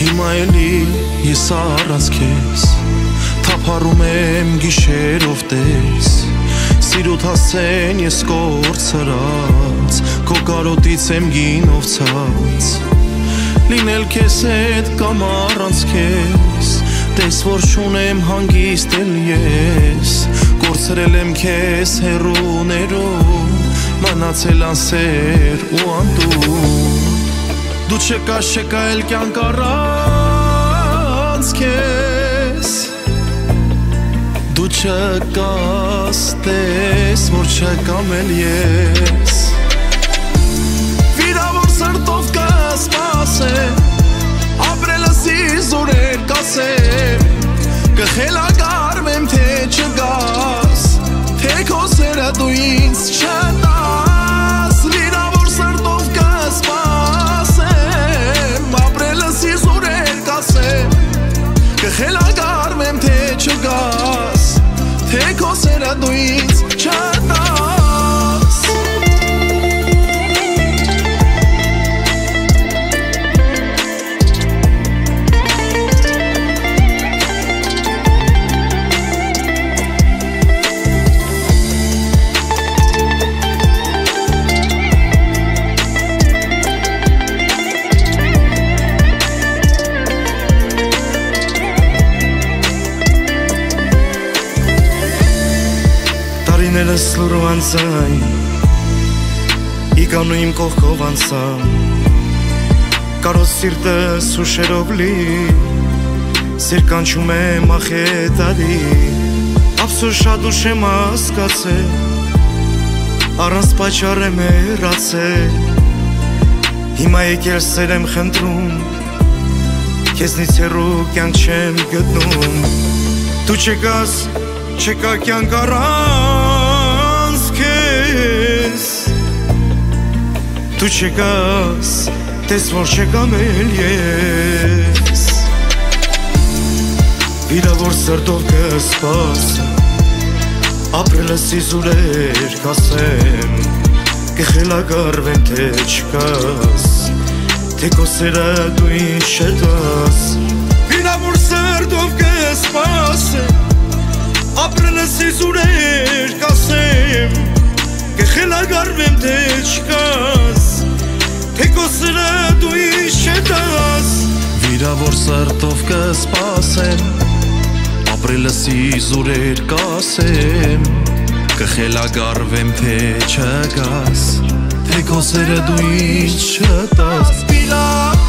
Հիմա էլի ես առանց քեզ թափառում եմ գիշերով տես Սիրուտ հասցեն ես կորցրած Քո կարոտից եմ գինով ցած Լինել քեզ հետ կամ առանց քեզ Տես որ չունեմ հանգիստ էլ ես Կորցրել եմ քեզ հեռուներում Մնացել անսեր ու անդուր Դու չկաս էլ կյանք առանց քեզ Դու չկաս տես որ չկամ էլ ես Վիրավոր սրտով կսպասեմ Ապրելս իզուրեր կասեմ Կխելագարվեմ թե չգաս Թե քո սերը դու ինձ չտաս Վիրավոր սրտով կսպասեմ Ապրելս իզուրեր կասեմ Կխելագարվեմ թե չգաս Թե քո սերը դու ինձ չտաս Տարիներս լուրու անցայն Իկանու իմ կողքով անցան Կարոս սիրտս ուշերով լի Սիրկանչում եմ ախետալի Ափսոս շատ ուշ եմ հասկացել Առանց պատճառ եմ հեռացել Հիմա եկել սեր եմ խնդրում Քեզնից հեռու կյանք չեմ գտնում Դու չկաս չկա կյանք առանց քեզ Դու չկաս տես որ չկամ էլ ես Վիրավոր սրտով կսպասեմ Ապրելս իզուրեր կասեմ Կխելագարվեմ թե չկաս Թե քո սերը դու ինձ չտաս Վիրավոր սրտով կսպասեմ Ապրելս իզուրեր կասեմ Կխելագարվեմ թե չկաս Թե քո սերը դու ինձ չտաս Վիրավոր սրտով կսպասեմ Ապրելս իզուրեր կասեմ Կխելագարվեմ թե չգաս Թե քո սերը դու ինձ չտաս